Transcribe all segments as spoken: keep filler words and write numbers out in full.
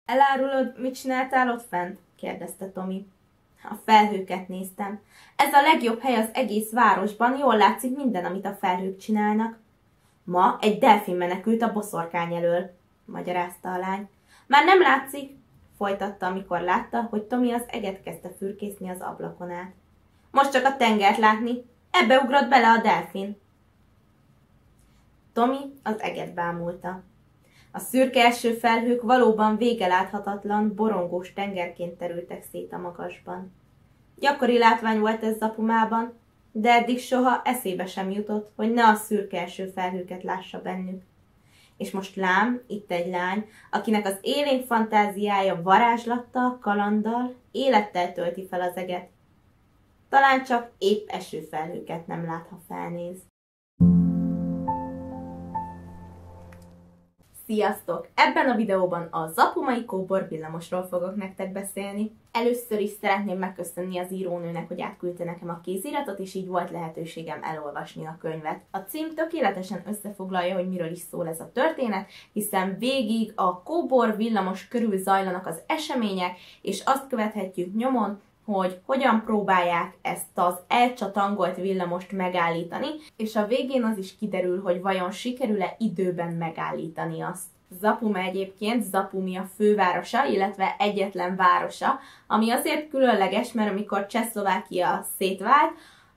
Elárulod, mit csináltál ott fent? Kérdezte Tomi. A felhőket néztem. Ez a legjobb hely az egész városban, jól látszik minden, amit a felhők csinálnak. Ma egy delfin menekült a boszorkány elől, magyarázta a lány. Már nem látszik, folytatta, amikor látta, hogy Tomi az eget kezdte fürkészni az ablakon át. Most csak a tengert látni, ebbe ugrott bele a delfin. Tomi az eget bámulta. A szürke eső felhők valóban végeláthatatlan, borongós tengerként terültek szét a magasban. Gyakori látvány volt ez Zapumában, de eddig soha eszébe sem jutott, hogy ne a szürke eső felhőket lássa bennük. És most lám, itt egy lány, akinek az élénk fantáziája varázslattal, kalanddal, élettel tölti fel az eget. Talán csak épp esőfelhőket nem lát, ha felnéz. Sziasztok! Ebben a videóban a zapumai kóbor villamosról fogok nektek beszélni. Először is szeretném megköszönni az írónőnek, hogy átküldte nekem a kéziratot, és így volt lehetőségem elolvasni a könyvet. A cím tökéletesen összefoglalja, hogy miről is szól ez a történet, hiszen végig a kóbor villamos körül zajlanak az események, és azt követhetjük nyomon, hogy hogyan próbálják ezt az elcsatangolt villamost megállítani, és a végén az is kiderül, hogy vajon sikerül-e időben megállítani azt. Zapuma egyébként Zapumia fővárosa, illetve egyetlen városa, ami azért különleges, mert amikor Csehszlovákia szétvált,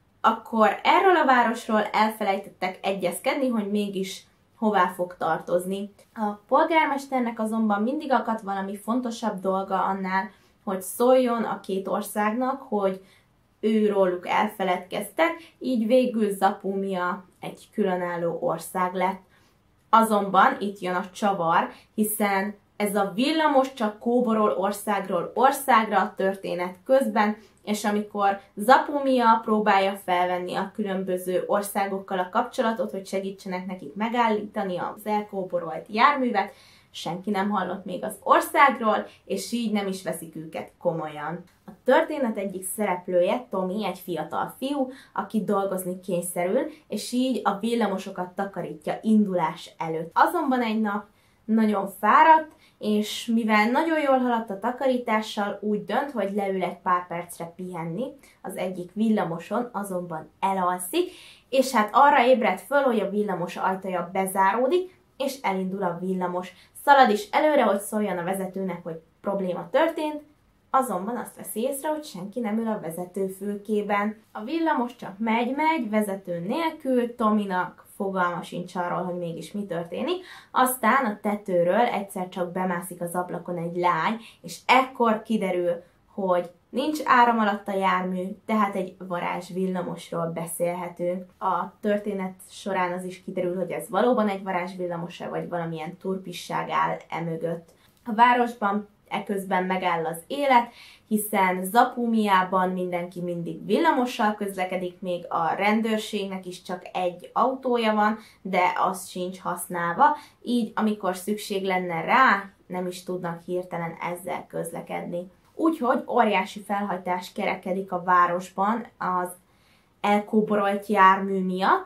akkor erről a városról elfelejtettek egyezkedni, hogy mégis hová fog tartozni. A polgármesternek azonban mindig akadt valami fontosabb dolga annál, hogy szóljon a két országnak, hogy őróluk elfeledkeztek, így végül Zapumia egy különálló ország lett. Azonban itt jön a csavar, hiszen ez a villamos csak kóborol országról országra a történet közben, és amikor Zapumia próbálja felvenni a különböző országokkal a kapcsolatot, hogy segítsenek nekik megállítani az elkóborolt járművet, senki nem hallott még az országról, és így nem is veszik őket komolyan. A történet egyik szereplője, Tomi, egy fiatal fiú, aki dolgozni kényszerül, és így a villamosokat takarítja indulás előtt. Azonban egy nap nagyon fáradt, és mivel nagyon jól haladt a takarítással, úgy dönt, hogy leül egy pár percre pihenni, az egyik villamoson azonban elalszik, és hát arra ébred föl, hogy a villamos ajtaja bezáródik, és elindul a villamos. Szalad is előre, hogy szóljon a vezetőnek, hogy probléma történt, azonban azt veszi észre, hogy senki nem ül a vezetőfülkében. A villamos csak megy-megy, vezető nélkül, Tominak fogalma sincs arról, hogy mégis mi történik. Aztán a tetőről egyszer csak bemászik az ablakon egy lány, és ekkor kiderül, hogy nincs áram alatt a jármű, tehát egy varázs villamosról beszélhetünk. A történet során az is kiderül, hogy ez valóban egy varázs villamos-e, vagy valamilyen turpisság áll emögött. A városban eközben megáll az élet, hiszen Zapumiában mindenki mindig villamossal közlekedik, még a rendőrségnek is csak egy autója van, de az sincs használva, így amikor szükség lenne rá, nem is tudnak hirtelen ezzel közlekedni. Úgyhogy óriási felhajtás kerekedik a városban az elkóborolt jármű miatt.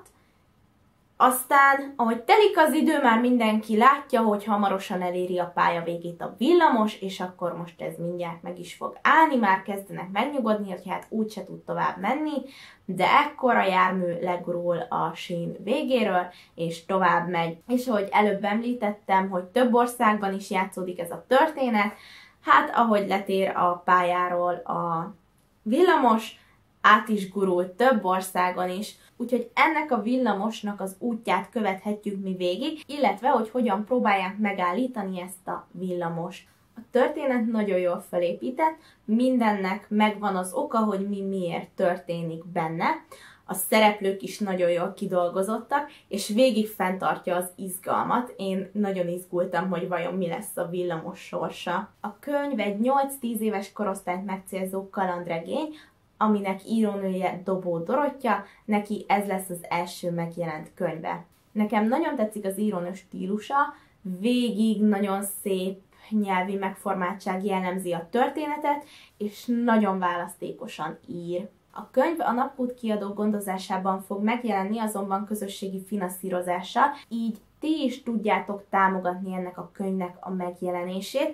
Aztán, ahogy telik az idő, már mindenki látja, hogy hamarosan eléri a pálya végét a villamos, és akkor most ez mindjárt meg is fog állni, már kezdenek megnyugodni, hogy hát úgyse tud tovább menni, de ekkor a jármű legurul a sín végéről, és tovább megy. És ahogy előbb említettem, hogy több országban is játszódik ez a történet, hát ahogy letér a pályáról a villamos, át is gurult több országon is, úgyhogy ennek a villamosnak az útját követhetjük mi végig, illetve hogy hogyan próbálják megállítani ezt a villamost. A történet nagyon jól felépített, mindennek megvan az oka, hogy mi miért történik benne, a szereplők is nagyon jól kidolgozottak, és végig fenntartja az izgalmat. Én nagyon izgultam, hogy vajon mi lesz a villamos sorsa. A könyv egy nyolc-tíz éves korosztályt megcélzó kalandregény, aminek írónője Dobó Dorottya, neki ez lesz az első megjelent könyve. Nekem nagyon tetszik az írónő stílusa, végig nagyon szép nyelvi megformáltság jellemzi a történetet, és nagyon választékosan ír. A könyv a Napút kiadó gondozásában fog megjelenni, azonban közösségi finanszírozással, így ti is tudjátok támogatni ennek a könyvnek a megjelenését.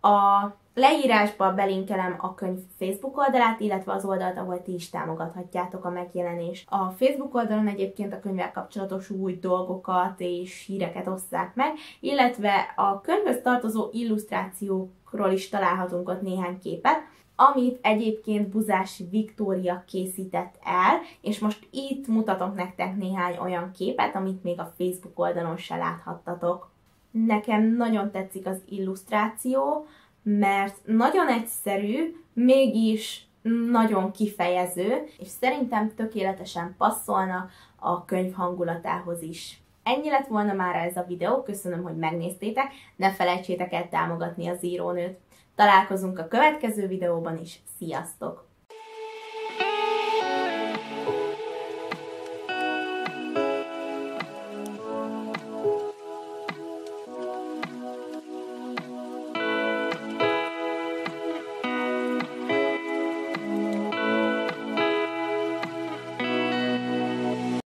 A leírásba belinkelem a könyv Facebook oldalát, illetve az oldalt, ahol ti is támogathatjátok a megjelenést. A Facebook oldalon egyébként a könyvvel kapcsolatos új dolgokat és híreket osszák meg, illetve a könyvhöz tartozó illusztrációkról is találhatunk ott néhány képet, amit egyébként Buzási Viktória készített el, és most itt mutatok nektek néhány olyan képet, amit még a Facebook oldalon se láthattatok. Nekem nagyon tetszik az illusztráció, mert nagyon egyszerű, mégis nagyon kifejező, és szerintem tökéletesen passzolna a könyv hangulatához is. Ennyi lett volna már ez a videó, köszönöm, hogy megnéztétek, ne felejtsétek el támogatni az írónőt. Találkozunk a következő videóban is, sziasztok!